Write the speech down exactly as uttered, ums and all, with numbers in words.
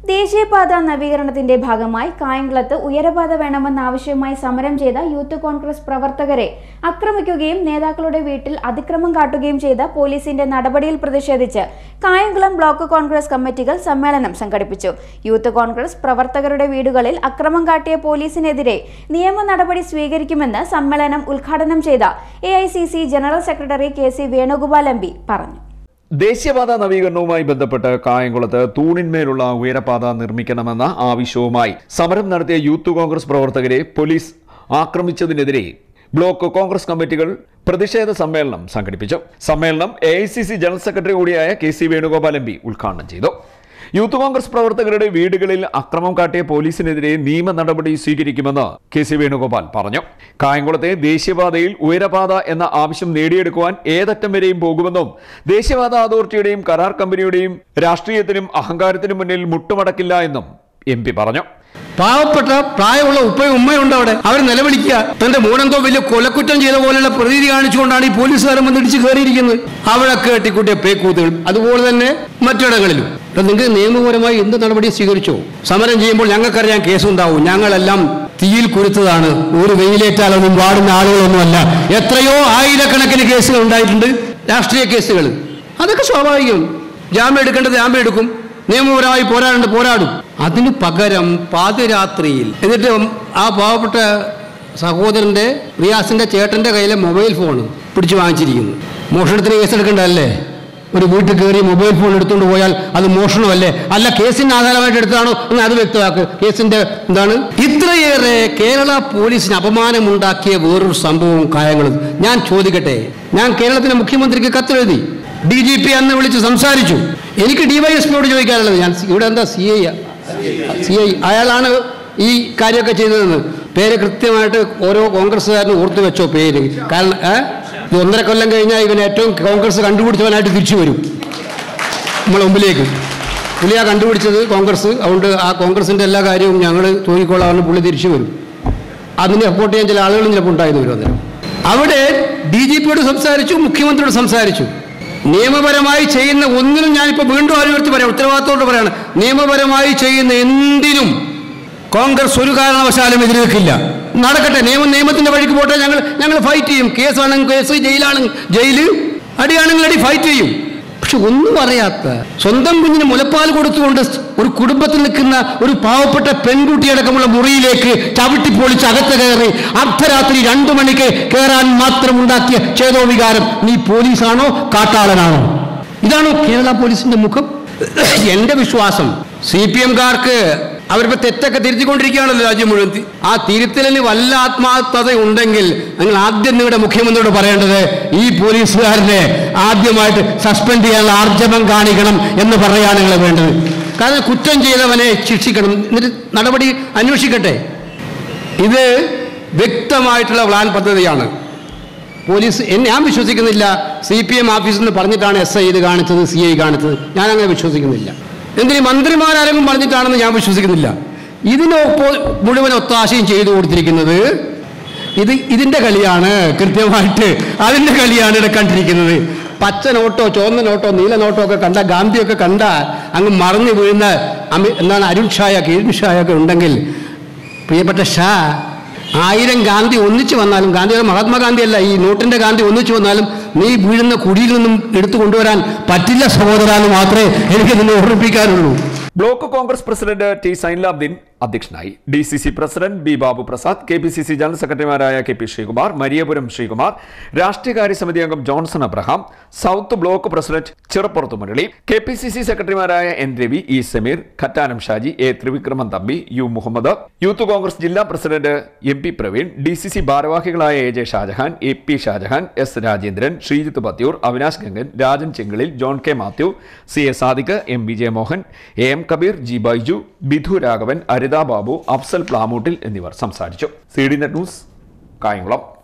ദേശീയപാത നവീകരണത്തിന്റെ ഭാഗമായി കായംകുളത്ത് ഉയരപാത വേണമെന്നാവശ്യവുമായി സമരം ചെയ്ത യൂത്ത് കോൺഗ്രസ് പ്രവർത്തകരെ ആക്രമിക്കുകയും നേതാക്കളുടെ വീട്ടിൽ അതിക്രമം കാട്ടുകയും ചെയ്ത പോലീസിന്റെ നടപടിയിൽ പ്രതിഷേധിച്ച് കായംകുളം ബ്ലോക്ക് കോൺഗ്രസ് കമ്മിറ്റികൾ സമ്മേളനം സംഘടിപ്പിച്ചു. യൂത്ത് കോൺഗ്രസ് പ്രവർത്തകരുടെ വീടുകളിൽ അക്രമം കാട്ടിയ പോലീസിനെതിരെ നിയമ നടപടി സ്വീകരിക്കുമെന്ന് സമ്മേളനം ഉദ്ഘാടനം ചെയ്ത A I C C general secretary K C Venugopal M P പറഞ്ഞു. ദേശീയപാത നവീകരണവുമായി ബന്ധപ്പെട്ട് കായംകുളത്ത് തൂണിന്മേലുള്ള ഉയരപാത നിർമ്മിക്കണമെന്ന ആവശ്യവുമായി സമരം നടത്തിയ യൂത്ത് കോൺഗ്രസ് പ്രവർത്തകരെ പോലീസ് ആക്രമിച്ചതിനെതിരെ ബ്ലോക്ക് കോൺഗ്രസ് കമ്മിറ്റികൾ പ്രതിഷേധ സമ്മേളനം സംഘടിപ്പിച്ചു. സമ്മേളനം A I C C general secretary കൂടിയായ K C Venugopal M P ഉദ്ഘാടനം ചെയ്തു. യൂത്ത് കോൺഗ്രസ് പ്രവർത്തകരുടെ വീടുകളിൽ അക്രമം കാട്ടിയ പോലീസിനെതിരെ നിയമ നടപടി സ്വീകരിക്കുമെന്ന് കെ സി വേണുഗോപാൽ പറഞ്ഞു. കായംകുളത്തെ ദേശീയപാതയിൽ ഉയരപാത എന്ന ആവശ്യം നേടിയെടുക്കുവാൻ ഏതറ്റം വരെയും പോകുമെന്നും ദേശീയപാത അതോറിറ്റിയുടെയും കരാർ കമ്പനിയുടെയും രാഷ്ട്രീയത്തിനും അഹങ്കാരത്തിനും മുന്നിൽ മുട്ടുമടക്കില്ല എന്നും എം പി പറഞ്ഞു. പാവപ്പെട്ട പ്രായമുള്ള ഉപ്പയും ഉമ്മയുണ്ട് അവിടെ. അവർ നിലവിളിക്കുക, തന്റെ മോനെന്തോ വലിയ കൊലക്കുറ്റം ചെയ്ത പോലെയുള്ള പ്രതീതി കാണിച്ചുകൊണ്ടാണ് ഈ പോലീസുകാരൻ വന്നിടിച്ച് കയറിയിരിക്കുന്നത്. അവിടെ കേട്ടിക്കൂട്ടിയ പേക്കൂത്തുകൾ അതുപോലെ തന്നെ മറ്റിടങ്ങളിലും. നിങ്ങൾക്ക് നിയമപരമായി എന്ത് നടപടി സ്വീകരിച്ചോ? സമരം ചെയ്യുമ്പോൾ ഞങ്ങൾക്കറിയാം കേസുണ്ടാവും. ഞങ്ങളെല്ലാം തീയിൽ കുരുത്തതാണ്. ഒരു വെയിലേറ്റാലൊന്നും പാടുന്ന ആളുകളൊന്നുമല്ല. എത്രയോ ആയിരക്കണക്കിന് കേസുകൾ ഉണ്ടായിട്ടുണ്ട്, രാഷ്ട്രീയ കേസുകൾ. അതൊക്കെ സ്വാഭാവികം. ജാമ്യം എടുക്കേണ്ടത് ജാമ്യം എടുക്കും, നിയമപരമായി പോരാടേണ്ട പോരാടും. അതിന് പകരം പാതിരാത്രിയിൽ എന്നിട്ട് ആ പാവപ്പെട്ട സഹോദരന്റെ റിയാസിന്റെ ചേട്ടന്റെ കയ്യിലെ മൊബൈൽ ഫോൺ പിടിച്ചു വാങ്ങിച്ചിരിക്കുന്നു. മോഷണത്തിന് കേസെടുക്കേണ്ടതല്ലേ? ഒരു വീട്ടിൽ കയറി മൊബൈൽ ഫോൺ എടുത്തുകൊണ്ട് പോയാൽ അത് മോഷണമല്ലേ? അല്ല, കേസിന് ആധാരമായിട്ട് എടുത്താണോ എന്ന് അത് വ്യക്തമാക്ക്. കേസിന്റെ എന്താണ്? ഇത്രയേറെ കേരള പോലീസിന് അപമാനമുണ്ടാക്കിയ വേറൊരു സംഭവം കായംകുളം. ഞാൻ ചോദിക്കട്ടെ, ഞാൻ കേരളത്തിലെ മുഖ്യമന്ത്രിക്ക് കത്തെഴുതി. ഡി ജി പി അന്ന് വിളിച്ച് സംസാരിച്ചു. എനിക്ക് ഡിവൈഎസ്പിയോട് ചോദിക്കാനുള്ളത്, ഞാൻ ഇവിടെ എന്താ സി ഐ സി ഐ അയാളാണ് ഈ കാര്യമൊക്കെ ചെയ്തതെന്ന് പേര് കൃത്യമായിട്ട് ഓരോ കോൺഗ്രസ്സുകാരനും ഓർത്തു വെച്ചോ പേര്. കാരണം ഇത് ഒന്നര കൊല്ലം കഴിഞ്ഞാൽ ഇവൻ ഏറ്റവും കോൺഗ്രസ് കണ്ടുപിടിച്ചവനായിട്ട് തിരിച്ചു വരും നമ്മളെ മുമ്പിലേക്ക്. പുള്ളിയാ കണ്ടുപിടിച്ചത് കോൺഗ്രസ്. അതുകൊണ്ട് ആ കോൺഗ്രസിൻ്റെ എല്ലാ കാര്യവും ഞങ്ങൾ തോന്നിക്കൊള്ളാമെന്ന് പുള്ളി തിരിച്ചു വരും. അതിനെ സപ്പോർട്ട് ചെയ്യാൻ ചില ആളുകളും ചിലപ്പോൾ ഉണ്ടായിരുന്നു വരും. അന്നേരം അവിടെ ഡി ജി പിയോട് സംസാരിച്ചു, മുഖ്യമന്ത്രിയോട് സംസാരിച്ചു. നിയമപരമായി ചെയ്യുന്ന ഒന്നിനും ഞാനിപ്പോൾ വീണ്ടും ആരോഗ്യത്തിൽ പറയാം, ഉത്തരവാദിത്തോട് പറയാണ്, നിയമപരമായി ചെയ്യുന്ന എന്തിനും കോൺഗ്രസ് ഒരു കാരണവശാലും എതിരെ നിൽക്കില്ല. നടക്കട്ടെ, നിയമം നിയമത്തിന്റെ വഴിക്ക് പോട്ടെ. ഞങ്ങൾ ഞങ്ങൾ ഫൈറ്റ് ചെയ്യും. കേസാണെങ്കിൽ കേസ്, ജയിലാണെങ്കിൽ ജയില്, അടിയാണെങ്കിൽ അടി, ഫൈറ്റ് ചെയ്യും. പക്ഷെ ഒന്നും അറിയാത്ത സ്വന്തം കുഞ്ഞിന് മുലപ്പാൽ കൊടുത്തുകൊണ്ട് ഒരു കുടുംബത്തിൽ നിൽക്കുന്ന ഒരു പാവപ്പെട്ട പെൺകുട്ടിയടക്കമുള്ള മുറിയിലേക്ക് ചവിട്ടിപ്പൊളിച്ച് അകത്ത് കയറി അർദ്ധരാത്രി രണ്ടു മണിക്ക് കയറാൻ മാത്രം ഉണ്ടാക്കിയ ചേതോവികാരം നീ പോലീസാണോ കാട്ടാളനാണോ? ഇതാണോ കേരള പോലീസിന്റെ മുഖം? എന്റെ വിശ്വാസം സി പി എംകാർക്ക് അവരിപ്പോൾ തെറ്റൊക്കെ തിരുത്തിക്കൊണ്ടിരിക്കുകയാണല്ലോ രാജ്യം മുഴുവൻ. ആ തിരുത്തലിന് വല്ല ആത്മാർത്ഥത ഉണ്ടെങ്കിൽ നിങ്ങൾ ആദ്യം നിങ്ങളുടെ മുഖ്യമന്ത്രിയോട് പറയേണ്ടത് ഈ പോലീസുകാരനെ ആദ്യമായിട്ട് സസ്പെൻഡ് ചെയ്യാനുള്ള ആർജവം കാണിക്കണം എന്ന് പറയാണ് നിങ്ങൾ വേണ്ടത്. കാരണം കുറ്റം ചെയ്തവനെ ശിക്ഷിക്കണം, എന്നിട്ട് നടപടി അന്വേഷിക്കട്ടെ. ഇത് വ്യക്തമായിട്ടുള്ള പ്ലാൻ പദ്ധതിയാണ്. പോലീസ് ഞാൻ വിശ്വസിക്കുന്നില്ല സി പി എം ഓഫീസിൽ നിന്ന് പറഞ്ഞിട്ടാണ് എസ് ഐ ഇത് കാണിച്ചത്, സി ഐ കാണിച്ചത്. ഞാനങ്ങനെ വിശ്വസിക്കുന്നില്ല. എന്തിന് മന്ത്രിമാരാരെങ്കിലും പറഞ്ഞിട്ടാണെന്ന് ഞാൻ വിശ്വസിക്കുന്നില്ല. ഇതിനൊപ്പോ മുഴുവൻ ഒത്താശയും ചെയ്തു കൊടുത്തിരിക്കുന്നത് ഇത് ഇതിൻ്റെ കളിയാണ്. കൃത്യമായിട്ട് അതിൻ്റെ കളിയാണ് ഇവിടെ കണ്ടിരിക്കുന്നത്. പച്ച നോട്ടോ ചുവന്ന നോട്ടോ നീല നോട്ടോ ഒക്കെ കണ്ട, ഗാന്ധിയൊക്കെ കണ്ട അങ്ങ് മറന്നു വീഴുന്ന അമി എന്താണ് അരുൺ ഷായൊക്കെ അരുൺ ഷായൊക്കെ ഉണ്ടെങ്കിൽ, പ്രിയപ്പെട്ട ഷാ, ആയിരം ഗാന്ധി ഒന്നിച്ചു വന്നാലും, ഗാന്ധിയുടെ മഹാത്മാഗാന്ധി അല്ല, ഈ നോട്ടിൻ്റെ ഗാന്ധി ഒന്നിച്ചു വന്നാലും നീ വീഴുന്ന കുടിയിൽ നിന്നും എടുത്തു കൊണ്ടുവരാൻ പറ്റില്ല സഹോദരാന്ന് മാത്രമേ എനിക്ക് നിന്നെ ഓർമ്മിപ്പിക്കാനുള്ളൂ. Block congress president T Sainulabdeen അധ്യക്ഷനായി. D C C president B Babu Prasad, K P C C general സെക്രട്ടറിമാരായ കെ പി ശ്രീകുമാർ, മരിയപുരം ശ്രീകുമാർ, രാഷ്ട്രീയകാര്യ സമിതി അംഗം Johnson Abraham, south block president Chirappurath Murali, K P C C സെക്രട്ടറിമാരായ N Ravi, E Sameer, Kattanam Shaji, A Thrivikraman Thampi, U Muhammad, youth congress ജില്ലാ president M P Praveen, D C C ഭാരവാഹികളായ A J Shajahan, A P Shajahan, S Rajendran, Sreejith Pathiyoor, Avinash Gangan, Rajan Chenkalil, John K Mathew, C A Sadiq, M Vijayamohan, A M Kabeer, G Baiju, Bidhu Raghavan, Aritha Babu, Afsal Plamoottil എന്നിവർ സംസാരിച്ചു. C D net news, Kayamkulam.